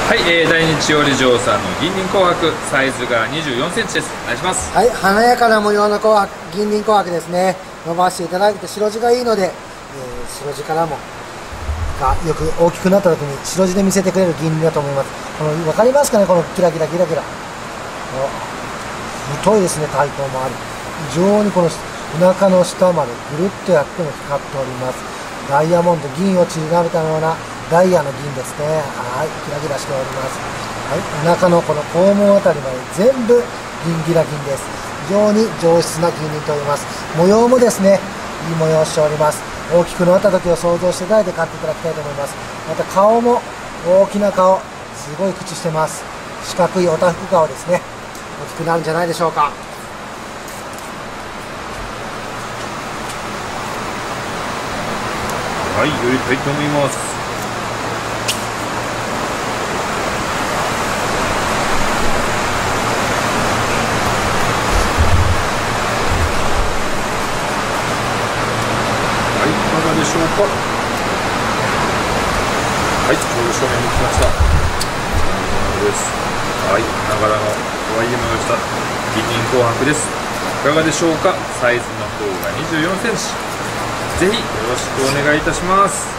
はい、大日養理場さんの銀鱗紅白、サイズが24センチです。お願いします。 はい、華やかな模様の紅白、銀鱗紅白ですね。伸ばしていただいて白地がいいので、白地からもがよく大きくなった時に白地で見せてくれる銀鱗だと思います。分かりますかね、このキラキラキラキラ。太いですね、体高もある。非常にこのお腹の下までぐるっとやっても光っております。ダイヤモンド、銀を散り並べたようなダイヤの銀ですね。はい、キラキラしております。はい、お腹のこの肛門あたりまで全部銀ギラ銀です。非常に上質な銀鱗と言います。模様もですね、いい模様をしております。大きくなった時を想像していただいて買っていただきたいと思います。また顔も大きな顔、すごい口してます。四角いおたふく顔ですね。大きくなるんじゃないでしょうか。 はい、寄りたいと思います。はい、いかがでしょうか。はい、ちょうど正面に来ました。です。はい、ながらの可愛い模様した銀鱗紅白です。いかがでしょうか。サイズの方が24センチ。ぜひよろしくお願いいたします。